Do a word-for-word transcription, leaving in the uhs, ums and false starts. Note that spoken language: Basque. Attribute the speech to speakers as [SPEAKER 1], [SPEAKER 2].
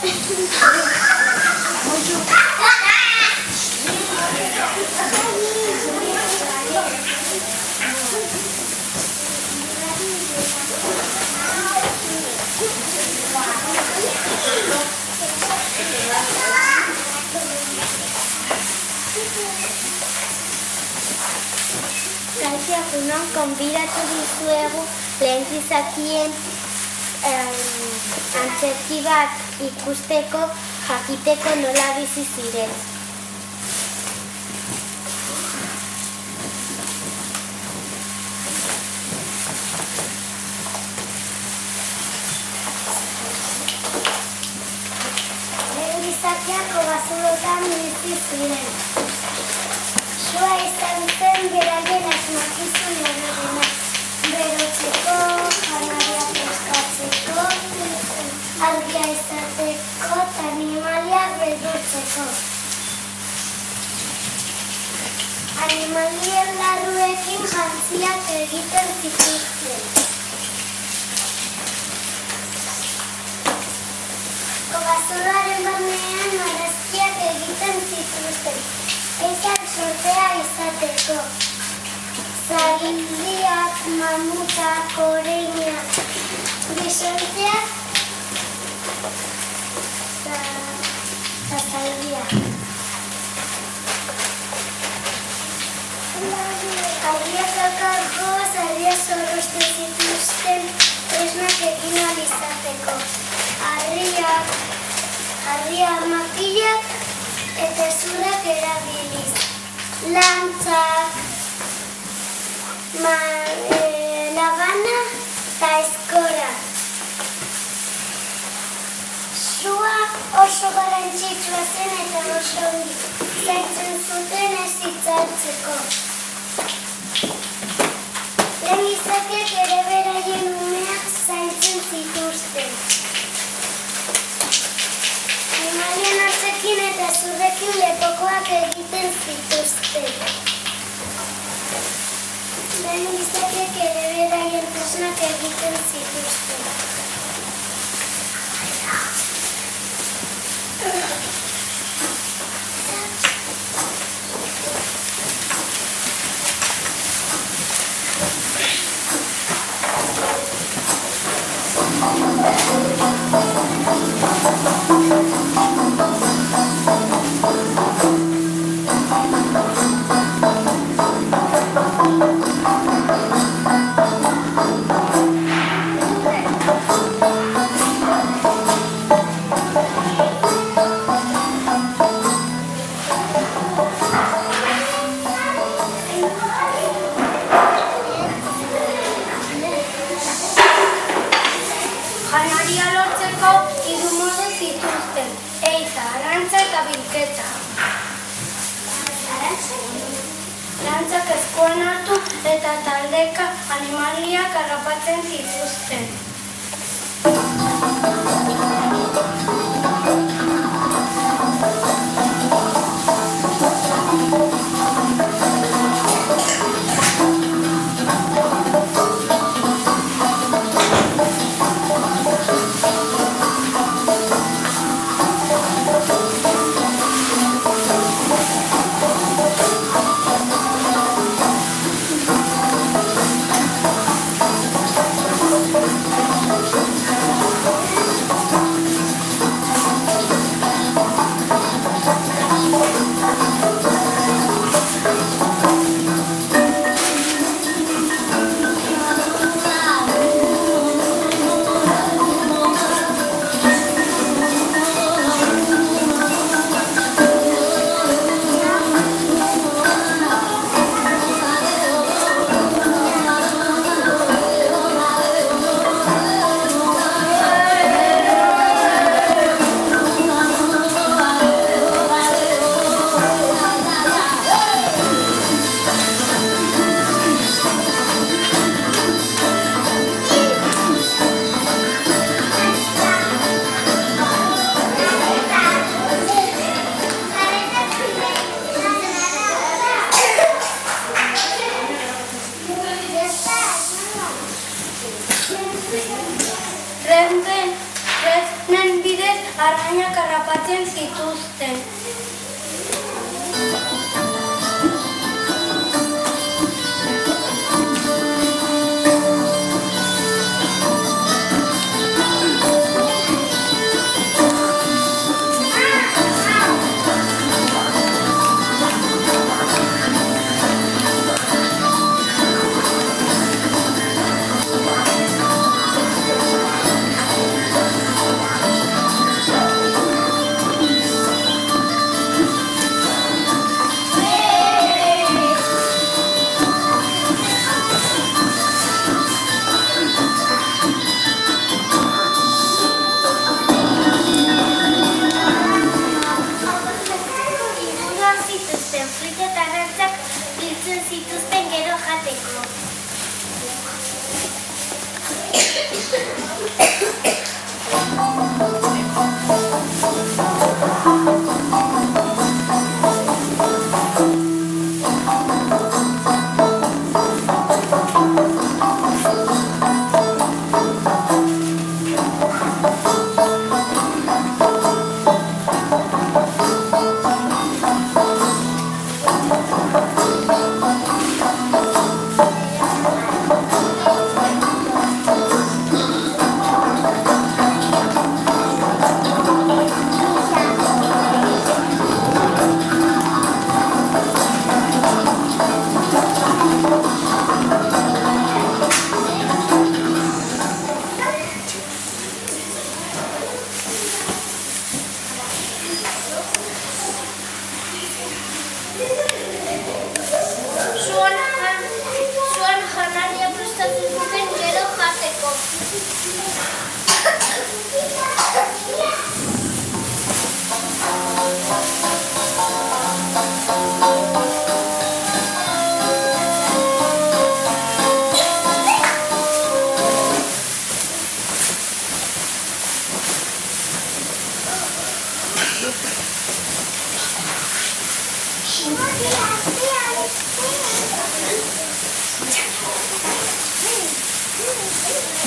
[SPEAKER 1] Kaixo egunon, konbidatu dizuegu lehen gizakien antzerki bat ikusteko, jakiteko nola bizi ziren. Lehen gizakiak kobazulotan bizi ziren. Sua izan zen beraien asmakizun erregena, berotzeko, janaria peskatzeko, argia izateko eta animaliak beldurtzeko. Animalien larruekin jantziak egiten zituzten. Kobazuloaren barnean marrazkiak egiten zituzten. Ezak sortea izateko. Zarindiak, mamutak, oreinak, bisonteak eta zaldiak. Harriak daukarko, zaldiak zorrozten zituzten tresnak egin ahal izateko. Harriak, harriak makilak eta zurrak erabiliz. Lantzak, labana eta eskora. Sua oso garrantzitsua zen eta oso zaintzen zuten ez itzaltzeko. Lehen gizakiak ere beraien umeak zaintzen zituzten. Animalien hortzekin eta zurrekin lepokoak egiten zituzten. Lehen gizakiak ere beraien tresnak egiten zituzten. Janaria lortzeko hiru modu zituzten, eiza, arantza eta bilketa. Lantzak eskuan hartu eta taldeka animaliak harrapatzen zituzten. arrainak harrapatzen zituzten. Frito eta arrantzak biltzen zituzten gero jateko. Zuan janaria prestatzen zuten gero jateko. Thank you.